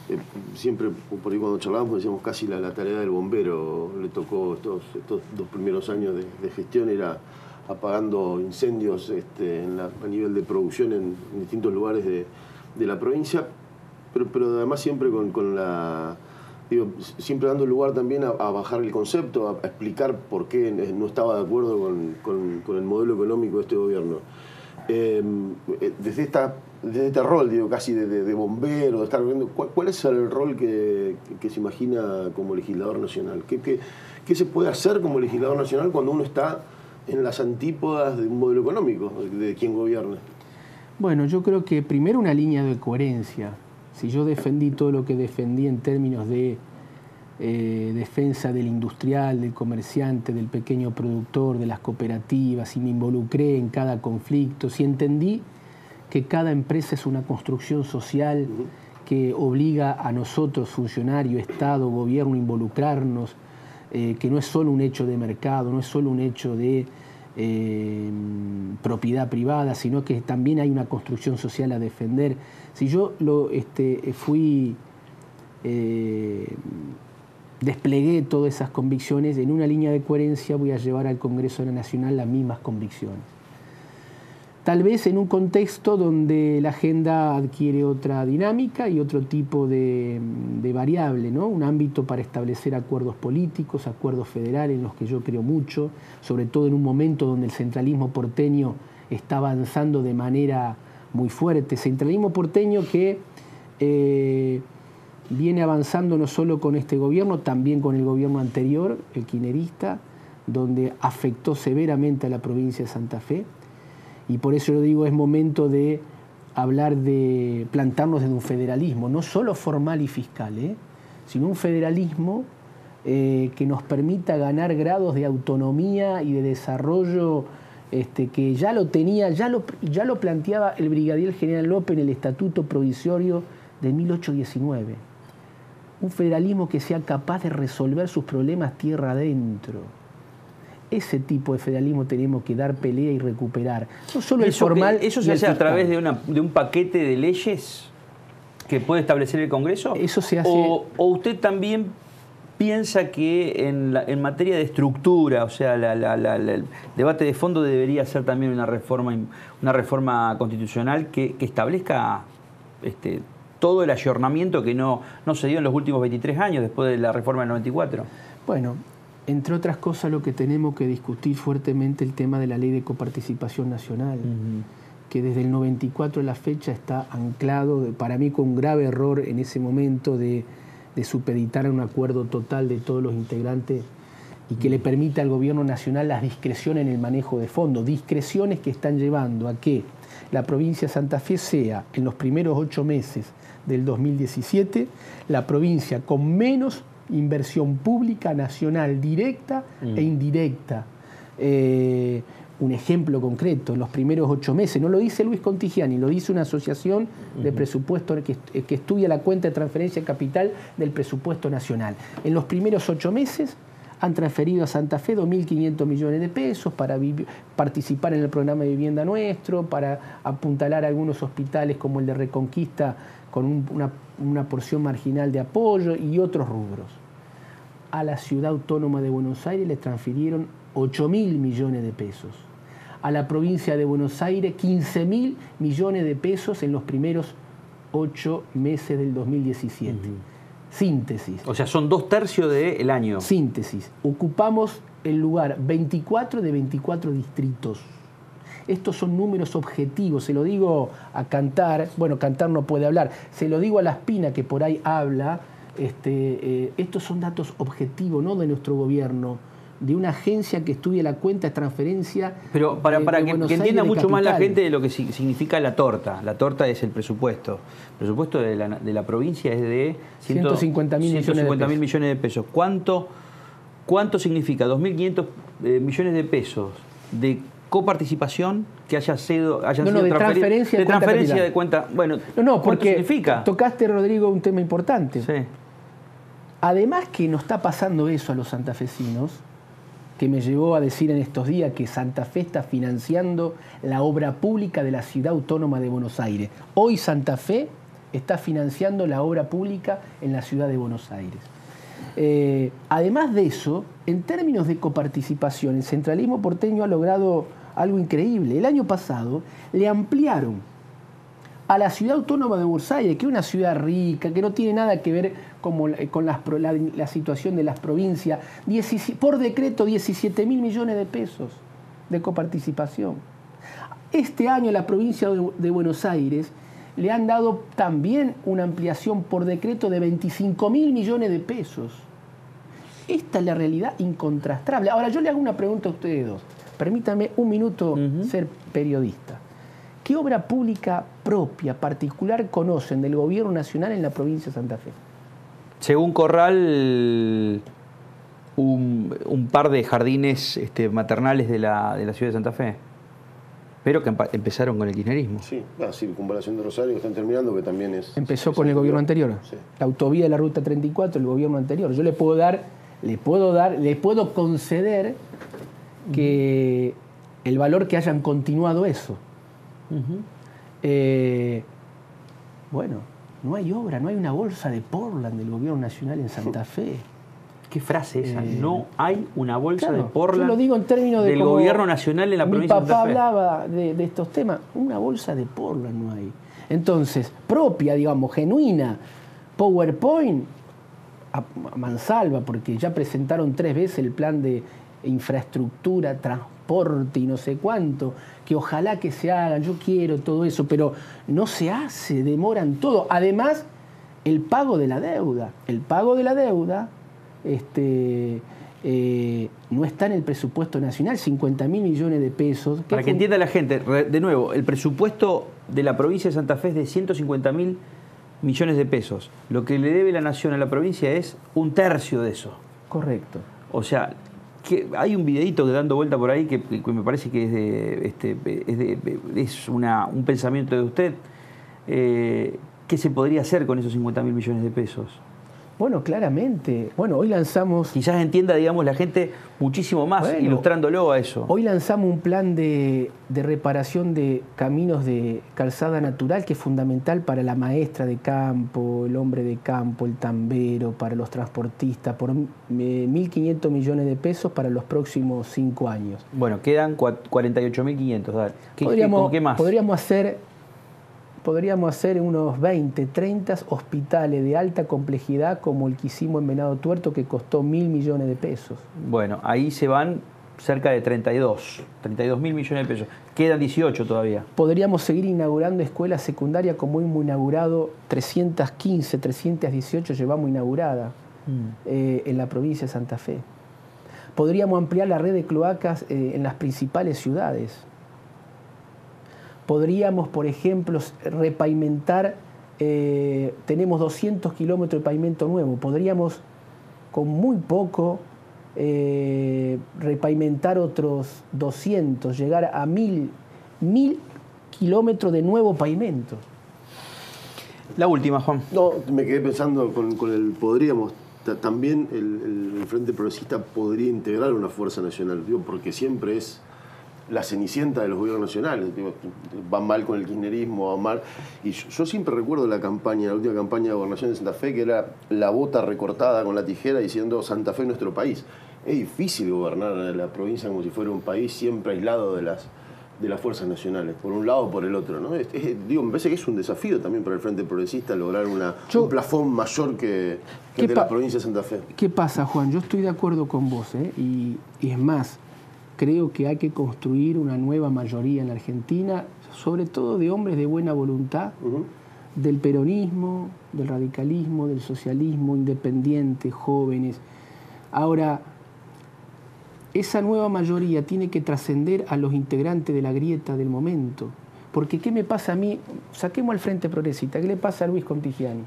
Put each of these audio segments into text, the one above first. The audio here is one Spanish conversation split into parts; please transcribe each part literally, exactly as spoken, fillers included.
eh, siempre, por ahí cuando charlábamos, decíamos casi la, la tarea del bombero. Le tocó estos, estos dos primeros años de, de gestión, era apagando incendios este, en la, a nivel de producción en, en distintos lugares de, de la provincia, pero, pero además siempre con, con la... Digo, siempre dando lugar también a, a bajar el concepto, a, a explicar por qué no estaba de acuerdo con, con, con el modelo económico de este gobierno. Eh, desde, esta, desde este rol, digo, casi de, de, de bombero, de estar viendo, ¿cuál, ¿cuál es el rol que, que, que se imagina como legislador nacional? ¿Qué, qué, ¿Qué se puede hacer como legislador nacional cuando uno está en las antípodas de un modelo económico, de, de quien gobierna? Bueno, yo creo que primero una línea de coherencia. Si yo defendí todo lo que defendí en términos de eh, defensa del industrial, del comerciante, del pequeño productor, de las cooperativas, si me involucré en cada conflicto, si entendí que cada empresa es una construcción social que obliga a nosotros, funcionarios, Estado, gobierno, a involucrarnos, eh, que no es solo un hecho de mercado, no es solo un hecho de Eh, propiedad privada, sino que también hay una construcción social a defender. Si yo lo este, fui eh, desplegué todas esas convicciones, en una línea de coherencia voy a llevar al Congreso Nacional las mismas convicciones. Tal vez en un contexto donde la agenda adquiere otra dinámica y otro tipo de, de variable, ¿no? Un ámbito para establecer acuerdos políticos, acuerdos federales en los que yo creo mucho, sobre todo en un momento donde el centralismo porteño está avanzando de manera muy fuerte. Centralismo porteño que eh, viene avanzando no solo con este gobierno, también con el gobierno anterior, el kirchnerista, donde afectó severamente a la provincia de Santa Fe. Y por eso yo digo, es momento de hablar de plantarnos desde un federalismo, no solo formal y fiscal, ¿eh? sino un federalismo eh, que nos permita ganar grados de autonomía y de desarrollo este, que ya lo tenía, ya lo, ya lo planteaba el brigadier general López en el Estatuto Provisorio de mil ochocientos diecinueve. Un federalismo que sea capaz de resolver sus problemas tierra adentro. Ese tipo de federalismo tenemos que dar pelea y recuperar. No solo el eso formal. Que, ¿Eso se hace a través de, una, de un paquete de leyes que puede establecer el Congreso? Eso se hace. ¿O, o usted también piensa que en, la, en materia de estructura, o sea, la, la, la, la, el debate de fondo debería ser también una reforma, una reforma constitucional que, que establezca este, todo el ayornamiento que no, no se dio en los últimos veintitrés años después de la reforma del noventa y cuatro? Bueno, entre otras cosas, lo que tenemos que discutir fuertemente el tema de la ley de coparticipación nacional, uh-huh. que desde el noventa y cuatro a la fecha está anclado, para mí con un grave error en ese momento de, de supeditar a un acuerdo total de todos los integrantes y que uh-huh. le permita al gobierno nacional las discreciones en el manejo de fondos, discreciones que están llevando a que la provincia de Santa Fe sea, en los primeros ocho meses del dos mil diecisiete, la provincia con menos inversión pública nacional directa mm. e indirecta. Eh, un ejemplo concreto, en los primeros ocho meses, no lo dice Luis Contigiani, lo dice una asociación de uh-huh. presupuesto que, que estudia la cuenta de transferencia de capital del presupuesto nacional. En los primeros ocho meses han transferido a Santa Fe dos mil quinientos millones de pesos para participar en el programa de vivienda nuestro, para apuntalar algunos hospitales como el de Reconquista con un, una, una porción marginal de apoyo y otros rubros. A la Ciudad Autónoma de Buenos Aires le transfirieron ocho mil millones de pesos. A la provincia de Buenos Aires quince mil millones de pesos en los primeros ocho meses del dos mil diecisiete. Uh-huh. Síntesis. O sea, son dos tercios del año. Síntesis. Ocupamos el lugar veinticuatro de veinticuatro distritos. Estos son números objetivos, se lo digo a Cantar, bueno, Cantar no puede hablar, se lo digo a La Espina que por ahí habla, este, eh, estos son datos objetivos, no de nuestro gobierno, de una agencia que estudia la cuenta de transferencia. Pero para, de, para de que, Buenos que entienda Aires, mucho más la capital. gente de lo que significa la torta. La torta es el presupuesto. El presupuesto de la, de la provincia es de ciento cincuenta mil millones, millones de pesos. ¿Cuánto, cuánto significa dos mil quinientos eh, millones de pesos de coparticipación que haya sido, hayan no, no, sido de transferidos? transferencia de de cuenta transferencia capital. de cuenta. Bueno, no, no, porque significa? Tocaste, Rodrigo, un tema importante. Sí. Además que nos está pasando eso a los santafesinos, que me llevó a decir en estos días que Santa Fe está financiando la obra pública de la Ciudad Autónoma de Buenos Aires. Hoy Santa Fe está financiando la obra pública en la ciudad de Buenos Aires. Eh, además de eso, en términos de coparticipación, el centralismo porteño ha logrado algo increíble. El año pasado le ampliaron a la ciudad autónoma de Buenos Aires, que es una ciudad rica, que no tiene nada que ver como, con las, la, la situación de las provincias, por decreto diecisiete mil millones de pesos de coparticipación. Este año la provincia de, de Buenos Aires le han dado también una ampliación por decreto de veinticinco mil millones de pesos. Esta es la realidad incontrastable. Ahora yo le hago una pregunta a ustedes dos. Permítame un minuto uh-huh. ser periodista. ¿Qué obra pública propia, particular, conocen del gobierno nacional en la provincia de Santa Fe? Según Corral, un, un par de jardines este, maternales de la, de la ciudad de Santa Fe. Pero que empezaron con el kirchnerismo. Sí, la circunvalación de Rosario que están terminando, que también es... Empezó es con el gobierno anterior. Sí. La autovía de la Ruta treinta y cuatro, el gobierno anterior. Yo le puedo dar, le puedo dar, le puedo conceder que uh-huh. el valor que hayan continuado eso. Uh-huh. eh, bueno, no hay obra, no hay una bolsa de Portland del gobierno nacional en Santa Fe. ¿Qué frase esa? Eh, no hay una bolsa claro, de Portland yo lo digo en términos de del gobierno nacional en la provincia de Santa Fe. Mi papá hablaba de, de estos temas. Una bolsa de Portland no hay. Entonces, propia, digamos, genuina, PowerPoint, a, a mansalva, porque ya presentaron tres veces el plan de infraestructura, transporte y no sé cuánto, que ojalá que se hagan, yo quiero todo eso, pero no se hace, demoran todo. Además, el pago de la deuda. El pago de la deuda... Este, eh, no está en el presupuesto nacional, cincuenta mil millones de pesos. Para que entienda la gente, de nuevo, el presupuesto de la provincia de Santa Fe es de ciento cincuenta mil millones de pesos. Lo que le debe la nación a la provincia es un tercio de eso. Correcto. O sea, que hay un videíto que dando vuelta por ahí que, que me parece que es, de, este, es, de, es una, un pensamiento de usted. Eh, ¿Qué se podría hacer con esos cincuenta mil millones de pesos? Bueno, claramente. Bueno, hoy lanzamos... Quizás entienda, digamos, la gente muchísimo más, bueno, ilustrándolo a eso. Hoy lanzamos un plan de, de reparación de caminos de calzada natural que es fundamental para la maestra de campo, el hombre de campo, el tambero, para los transportistas, por mil quinientos millones de pesos para los próximos cinco años. Bueno, quedan cuarenta y ocho mil quinientos. ¿Qué, podríamos, ¿Qué más? Podríamos hacer... Podríamos hacer unos veinte, treinta hospitales de alta complejidad como el que hicimos en Venado Tuerto, que costó mil millones de pesos. Bueno, ahí se van cerca de treinta y dos mil millones de pesos. Quedan dieciocho todavía. Podríamos seguir inaugurando escuelas secundarias como hemos inaugurado trescientas quince, trescientas dieciocho llevamos inaugurada mm. eh, en la provincia de Santa Fe. Podríamos ampliar la red de cloacas eh, en las principales ciudades. Podríamos, por ejemplo, repavimentar, eh, tenemos doscientos kilómetros de pavimento nuevo, podríamos con muy poco eh, repavimentar otros doscientos, llegar a mil, mil kilómetros de nuevo pavimento. La última, Juan. No, me quedé pensando con, con el podríamos, también el, el Frente Progresista podría integrar una fuerza nacional, digo, porque siempre es la cenicienta de los gobiernos nacionales, digo, van mal con el kirchnerismo, van mal. Y yo, yo siempre recuerdo la campaña, la última campaña de gobernación de Santa Fe, que era la bota recortada con la tijera diciendo Santa Fe es nuestro país. Es difícil gobernar la provincia como si fuera un país siempre aislado de las, de las fuerzas nacionales, por un lado o por el otro, ¿no? Es, es, digo, me parece que es un desafío también para el Frente Progresista lograr una, yo, un plafón mayor que, que el de la provincia de Santa Fe. ¿Qué pasa, Juan? Yo estoy de acuerdo con vos, ¿eh? y, y es más, creo que hay que construir una nueva mayoría en la Argentina, sobre todo de hombres de buena voluntad, uh-huh. del peronismo, del radicalismo, del socialismo, independientes, jóvenes. Ahora, esa nueva mayoría tiene que trascender a los integrantes de la grieta del momento. Porque ¿qué me pasa a mí? Saquemos al Frente Progresista. ¿Qué le pasa a Luis Contigiani?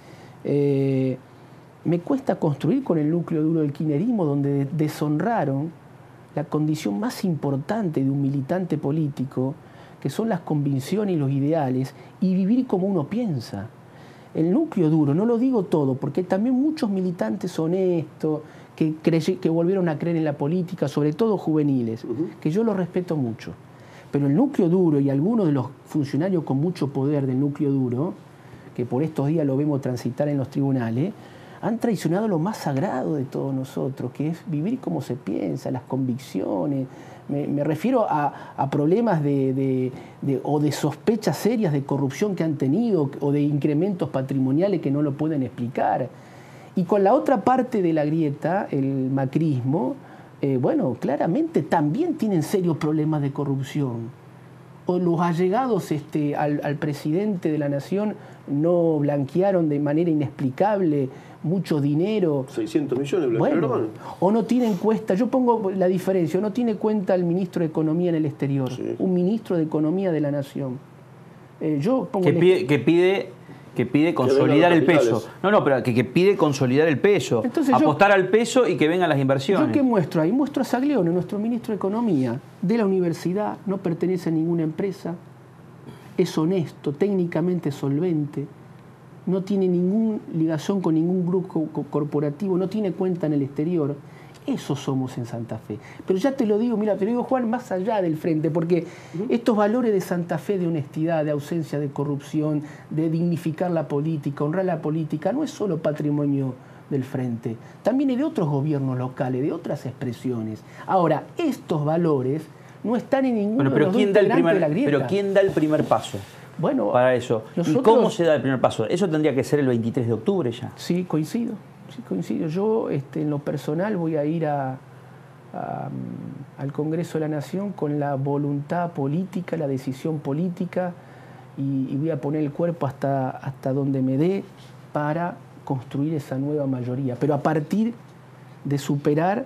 Eh, me cuesta construir con el núcleo duro del kirchnerismo, donde deshonraron la condición más importante de un militante político, que son las convicciones y los ideales, y vivir como uno piensa. El núcleo duro, no lo digo todo, porque hay también muchos militantes honestos que, crey, que volvieron a creer en la política, sobre todo juveniles, uh-huh. que yo los respeto mucho. Pero el núcleo duro y algunos de los funcionarios con mucho poder del núcleo duro, que por estos días lo vemos transitar en los tribunales, han traicionado lo más sagrado de todos nosotros, que es vivir como se piensa, las convicciones. Me, me refiero a, a problemas de, de, de, o de sospechas serias de corrupción que han tenido, o de incrementos patrimoniales que no lo pueden explicar. Y con la otra parte de la grieta, el macrismo, eh, bueno, claramente también tienen serios problemas de corrupción. O los allegados este, al, al presidente de la nación no blanquearon de manera inexplicable mucho dinero. seiscientos millones blanquearon. Bueno, o no tienen cuenta, yo pongo la diferencia, o no tiene cuenta el ministro de Economía en el exterior, sí. Un ministro de Economía de la nación. Eh, yo pongo que, pide, que pide que pide consolidar el peso. No, no, pero que, que pide consolidar el peso. Entonces apostar yo, al peso y que vengan las inversiones. ¿Yo qué muestro ahí? Muestro a Saglione, nuestro ministro de Economía, de la universidad, no pertenece a ninguna empresa, es honesto, técnicamente solvente, no tiene ninguna ligación con ningún grupo corporativo, no tiene cuenta en el exterior. Eso somos en Santa Fe. Pero ya te lo digo, mira, te lo digo, Juan, más allá del frente, porque uh-huh. estos valores de Santa Fe, de honestidad, de ausencia de corrupción, de dignificar la política, honrar la política, no es solo patrimonio del frente, también es de otros gobiernos locales, de otras expresiones. Ahora, estos valores no están en ninguno bueno, pero de los ¿quién dos da el integrantes primer, de la grieta. Pero ¿quién da el primer paso? Bueno, para eso. Nosotros, ¿Y cómo se da el primer paso? Eso tendría que ser el veintitrés de octubre ya. Sí, coincido. Sí, coincido. Yo, este, en lo personal, voy a ir a, a, al Congreso de la Nación con la voluntad política, la decisión política, y, y voy a poner el cuerpo hasta, hasta donde me dé para construir esa nueva mayoría. Pero a partir de superar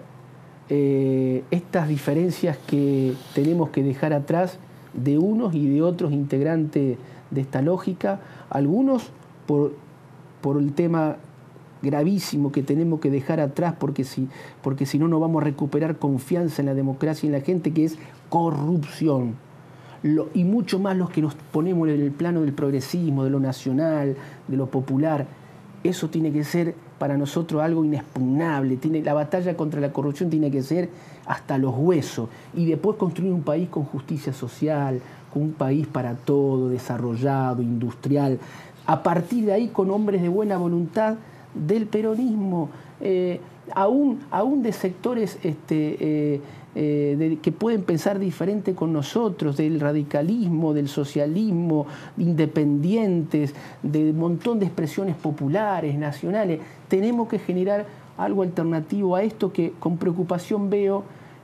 eh, estas diferencias que tenemos que dejar atrás de unos y de otros integrantes de esta lógica, algunos por, por el tema gravísimo que tenemos que dejar atrás, porque si, porque si no, no vamos a recuperar confianza en la democracia y en la gente, que es corrupción. Lo, y mucho más los que nos ponemos en el plano del progresismo, de lo nacional, de lo popular. Eso tiene que ser para nosotros algo inexpugnable. Tiene, la batalla contra la corrupción tiene que ser hasta los huesos. Y después construir un país con justicia social, con un país para todo, desarrollado, industrial. A partir de ahí, con hombres de buena voluntad del peronismo, eh, aún, aún de sectores este, eh, eh, de, que pueden pensar diferente con nosotros, del radicalismo, del socialismo, independientes, de un montón de expresiones populares, nacionales. Tenemos que generar algo alternativo a esto, que con preocupación veo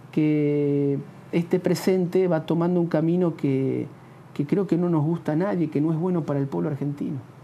que este presente va tomando un camino que, que creo que no nos gusta a nadie, que no es bueno para el pueblo argentino.